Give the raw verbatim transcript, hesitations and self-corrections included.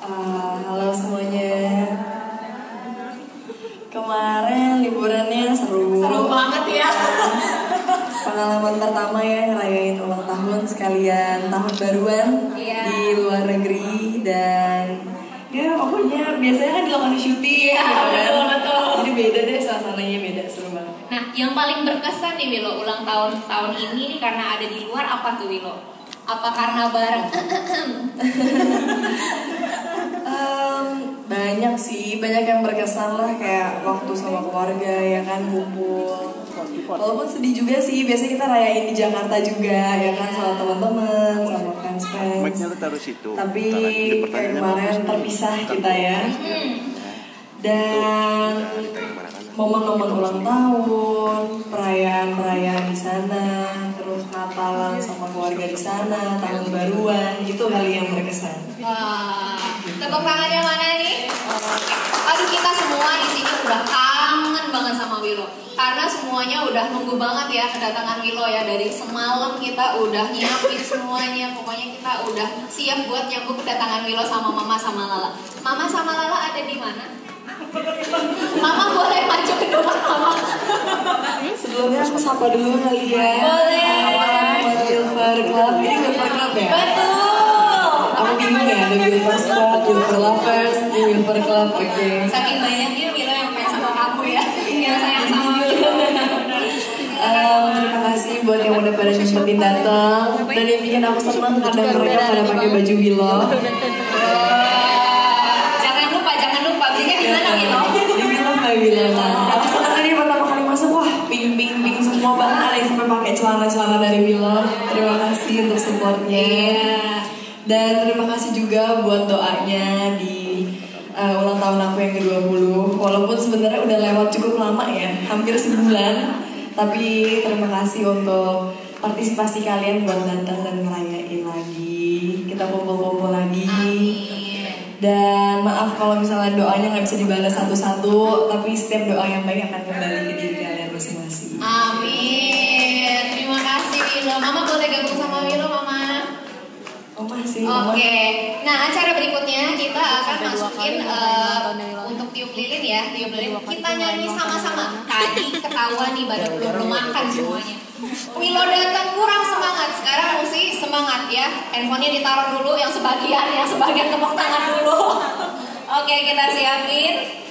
Uh, halo semuanya. Kemarin liburannya seru. Seru banget ya. Pengalaman pertama ya ngerayain ulang tahun sekalian tahun baruan Iya. di luar negeri. Dan ya pokoknya biasanya kan di lokasi syuting. Iya, gitu kan. betul, betul. Jadi beda deh, suasananya beda, seru banget. Nah, yang paling berkesan nih Wilo ulang tahun tahun ini nih karena ada di luar, apa tuh Wilo? Apa karena bareng? um, banyak sih, banyak yang berkesan lah, kayak waktu sama keluarga ya kan, kumpul. Walaupun sedih juga sih, biasanya kita rayain di Jakarta juga ya kan, sama teman-teman, sama fans fans. Tapi kayak kemarin terpisah kita ya. Dan momen-momen ulang tahun, perayaan-perayaan di sana, terus Natalan sama keluarga di sana, tahun baruan, itu kali yang berkesan. Wah, tepuk tangannya mana nih? Aduh, kita semua di sini udah kangen banget sama Wilo. Karena semuanya udah nunggu banget ya kedatangan Wilo ya. Dari semalam kita udah nyiapin semuanya. Pokoknya kita udah siap buat nyambut kedatangan Wilo sama Mama sama Lala. Mama sama Lala ada di mana? Mama boleh maju ke depan Mama. Sebelumnya aku sapa dulu kali ya. Boleh. Buat Wilfer Club, ini Wilfer Club ya? Betul. Aku bingung ya, ada Wilfer Squad, Wilfer Lovers, di Wilfer Club, oke. Okay. Saking banyaknya Wilo yang fans sama kamu ya. Yang sayang sama Wilo. Um, terima kasih buat yang udah pada nyempetin datang. Dan yang bikin aku senang karena mereka pada pakai baju Wilo. Jangan lupa, jangan lupa belinya di mana Wilo? Di Wilo nggak Wilo. Aku senang tadi pertama kali masuk, wah pink pink pink semua, bahkan ada yang sampai pakai celana-celana dari Wilo. Terima kasih untuk supportnya. Dan terima kasih juga buat doanya di uh, ulang tahun aku yang ke dua puluh. Walaupun sebenarnya udah lewat cukup lama ya, hampir sebulan. Tapi terima kasih untuk partisipasi kalian buat datang dan ngerayain lagi. Kita kumpul-kumpul lagi. Amin. Dan maaf kalau misalnya doanya nggak bisa dibalas satu-satu, tapi setiap doa yang baik akan kembali ke diri kalian masing-masing. Amin. Terima kasih Wilo. Mama boleh gabung sama Wilo, Mama? Oh masih. Oke. Okay. Nah, acara berikutnya kita akan masukin uh, untuk tiup lilin ya, tiup lilin. Kita nyanyi sama-sama. Tadi ketawa nih, pada belum belum makan semuanya. Wilo datang kurang semangat. Sekarang mesti semangat ya. Handphonenya ditaruh dulu, yang sebagian, yang sebagian tepuk tangan dulu. Oke, okay, kita siapin.